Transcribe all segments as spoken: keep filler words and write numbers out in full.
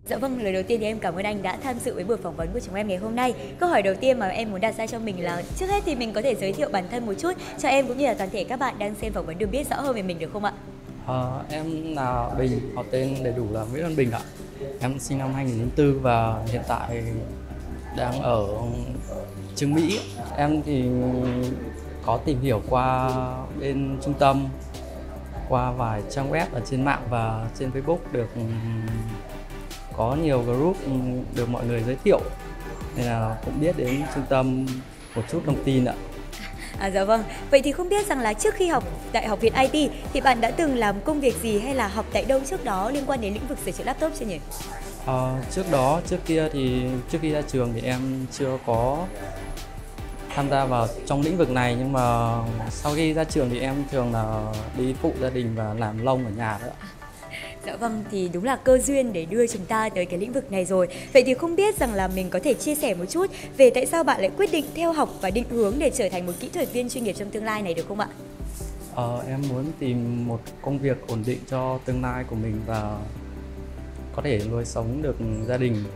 Dạ vâng, lời đầu tiên thì em cảm ơn anh đã tham dự với buổi phỏng vấn của chúng em ngày hôm nay. Câu hỏi đầu tiên mà em muốn đặt ra cho mình là trước hết thì mình có thể giới thiệu bản thân một chút cho em cũng như là toàn thể các bạn đang xem phỏng vấn được biết rõ hơn về mình được không ạ? Ờ, em là Bình, họ tên đầy đủ là Nguyễn Văn Bình ạ. Em sinh năm hai nghìn không trăm lẻ bốn và hiện tại đang ở Trương Mỹ. Em thì có tìm hiểu qua bên trung tâm, qua vài trang web ở trên mạng và trên Facebook, được có nhiều group được mọi người giới thiệu nên là cũng biết đến trung tâm một chút thông tin ạ. À, dạ vâng, vậy thì không biết rằng là trước khi học tại Học viện i tê thì bạn đã từng làm công việc gì hay là học tại đâu trước đó liên quan đến lĩnh vực sửa chữa laptop chưa nhỉ? Ờ, trước đó, trước kia thì trước khi ra trường thì em chưa có tham gia vào trong lĩnh vực này, nhưng mà sau khi ra trường thì em thường là đi phụ gia đình và làm lông ở nhà nữa. Dạ vâng, thì đúng là cơ duyên để đưa chúng ta tới cái lĩnh vực này rồi. Vậy thì không biết rằng là mình có thể chia sẻ một chút về tại sao bạn lại quyết định theo học và định hướng để trở thành một kỹ thuật viên chuyên nghiệp trong tương lai này được không ạ? Ờ, em muốn tìm một công việc ổn định cho tương lai của mình và có thể nuôi sống được gia đình.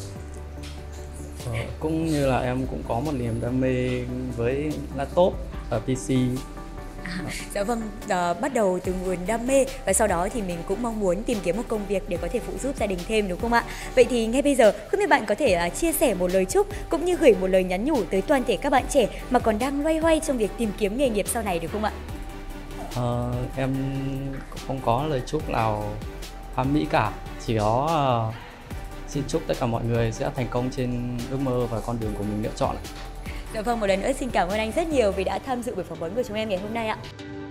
Ờ, cũng như là em cũng có một niềm đam mê với laptop và pê xê. À, dạ vâng, à, bắt đầu từ nguồn đam mê và sau đó thì mình cũng mong muốn tìm kiếm một công việc để có thể phụ giúp gia đình thêm đúng không ạ? Vậy thì ngay bây giờ không biết bạn có thể uh, chia sẻ một lời chúc cũng như gửi một lời nhắn nhủ tới toàn thể các bạn trẻ mà còn đang loay hoay trong việc tìm kiếm nghề nghiệp sau này được không ạ? Ờ, em cũng không có lời chúc nào hoàn mỹ cả, chỉ có uh, xin chúc tất cả mọi người sẽ thành công trên ước mơ và con đường của mình lựa chọn. Dạ vâng, một lần nữa xin cảm ơn anh rất nhiều vì đã tham dự buổi phỏng vấn của chúng em ngày hôm nay ạ.